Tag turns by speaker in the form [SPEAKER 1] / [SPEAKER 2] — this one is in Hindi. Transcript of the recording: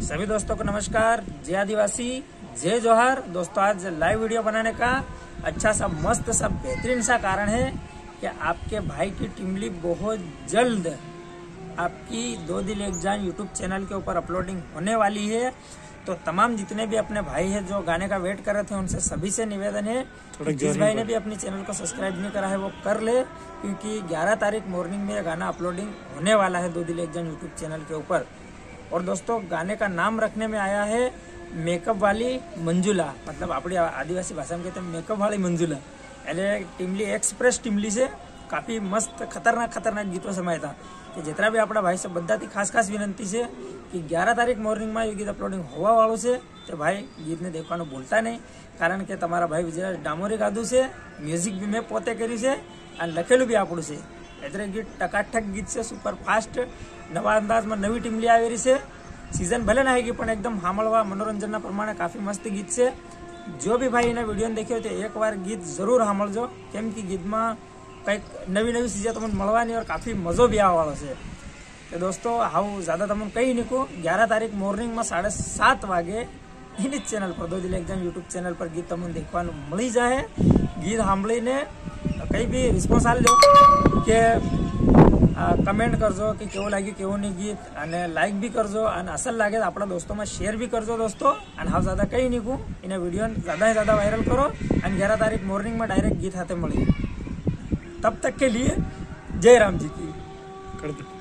[SPEAKER 1] सभी दोस्तों को नमस्कार, जय आदिवासी, जय जोहार। दोस्तों आज लाइव वीडियो बनाने का अच्छा सा मस्त सा बेहतरीन सा कारण है कि आपके भाई की टिमली बहुत जल्द आपकी दो दिल एक जान यूट्यूब चैनल के ऊपर अपलोडिंग होने वाली है। तो तमाम जितने भी अपने भाई हैं जो गाने का वेट कर रहे थे उनसे सभी से निवेदन है कि जिस भाई ने भी अपने चैनल को सब्सक्राइब नहीं करा है वो कर ले, क्योंकि 11 तारीख मॉर्निंग में गाना अपलोडिंग होने वाला है दो दिल एक जान यूट्यूब चैनल के ऊपर। और दोस्तों गाने का नाम रखने में आया है मेकअप वाली मंजुला, मतलब अपनी आदिवासी भाषा में कहते हैं मेकअप वाली मंजुला। એટલે ટીમલી એક્સપ્રેસ ટીમલી છે, કાફી મસ્ત ખતરનાક ગીતો સમાય હતા કે જેટલા બી આપણા ભાઈ છે બધાથી ખાસ વિનંતી છે કે 11 તારીખ મોર્નિંગમાં એ ગીત અપલોડિંગ હોવાવાળું છે તો ભાઈ ગીતને દેખવાનું ભૂલતા નહીં, કારણ કે તમારા ભાઈ વિજય ડામોરે ગાધું છે, મ્યુઝિક બી મેં પોતે કર્યું છે અને લખેલું બી આપણું છે। એટલે ગીત ટકાટક ગીત છે, સુપર ફાસ્ટ નવા અંદાજમાં નવી ટીમલી આવેલી છે। सीजन भले ना आएगी पण एकदम सामळवा मनोरंजन प्रमाण काफी मस्त गीत से। जो भी भाई विडियो देखो तो एक बार गीत जरूर सामळजो, केम कि गीत में कई नवी चीजें तमने मळवानी और काफी मजो भी आवाळो छे। तो दोस्तों हाउ ज्यादा तमने कही निको 11 तारीख मॉर्निंग में 7:30 वागे इन्हीं चैनल पर दो दिल एक जान यूट्यूब चैनल पर गीत तमने देखवानुं मळी जाए। गीत सांभळीने कई भी रिस्पोन्स आलजो के कमेंट करजो कि केवो लाग्યું केवो नहीं गीत, અને लाइक भी करजो અને असल लागे तो अपना दोस्तों में शेयर भी करजो दोस्तों। और हाउ ज्यादा कहीं नहीं कहूँ इन्हें वीडियो ज्यादा से ज्यादा वायरल करो और 11 तारीख मॉर्निंग में डायरेक्ट गीत हाथे मळी। तब तक के लिए जय राम जी की।